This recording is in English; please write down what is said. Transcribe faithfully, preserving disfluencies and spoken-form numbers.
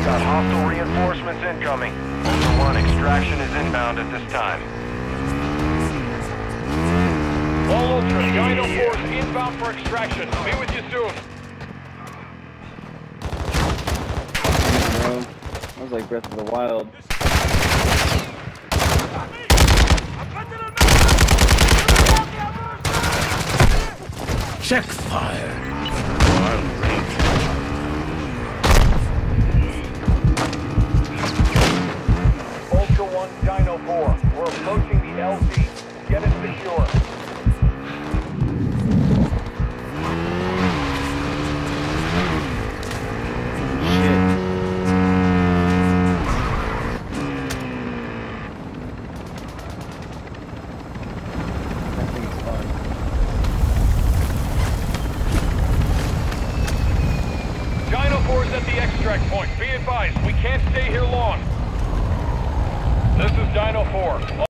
Got hostile reinforcements incoming. Ultra One, extraction is inbound at this time. All Ultra, Dino Force inbound for extraction. Be with you soon. Bro, that was like Breath of the Wild. Check fire. Ultra One, Dino Four. We're approaching the L Z. Get it secure. Dino Force at the extract point. Be advised, we can't stay here long. This is Dino Four.